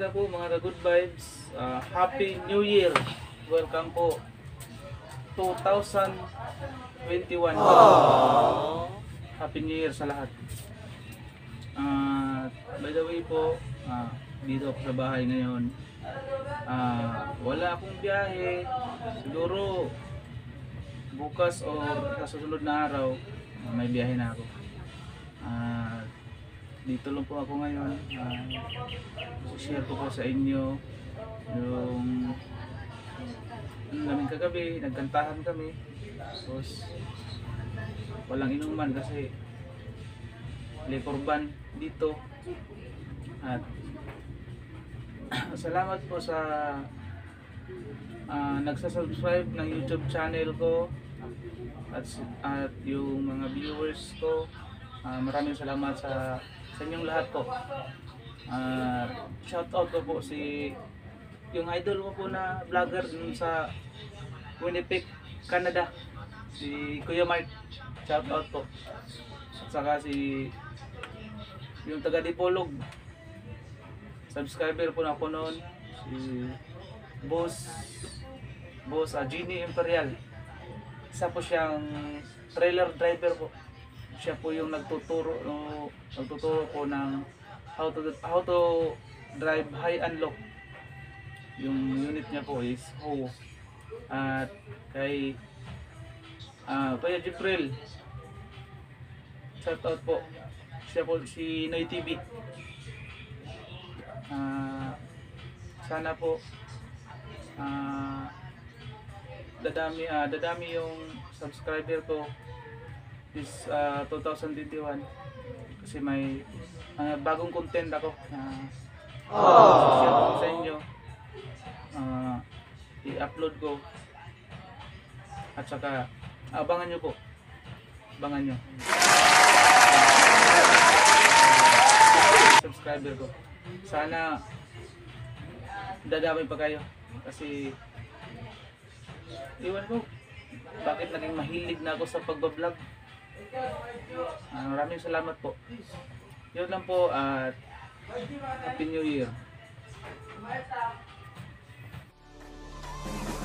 una po mga good vibes, Happy New Year! Welcome po 2021. Happy New Year sa lahat. By the way po, dito ako sa bahay ngayon. Wala akong biyahe. Siguro bukas o sa susunod na araw, may biyahe na ako. Dito lang po ako ngayon. Share ko po sa inyo yung namin kagabi, nagkantahan kami. Tapos walang inuman kasi likorban dito. At salamat po sa nagsasubscribe ng YouTube channel ko at yung mga viewers ko. Maraming salamat sa inyong lahat po. Shout out ko po si yung idol ko po na vlogger dun sa Winnipeg, Canada, si Kuya Mark. Shout out po. At saka si yung taga Dipolog, subscriber po na ako noon, si Boss Genie Imperial. Isa po siyang trailer driver po. Siya po yung nagtuturo po ng how to drive high and low. Yung unit niya po is HO. At kay Kuya Jipril, shout out po. Siya po si Noy TV. Sana po dadami yung subscriber ko this 2021 kasi may bagong content ako na share ko sa inyo, i-upload ko at saka abangan nyo po, subscriber ko. Sana dadami pa kayo kasi iwan ko bakit naging mahilig na ako sa pagbablog. Maraming salamat po. Yun lang po at Happy New Year.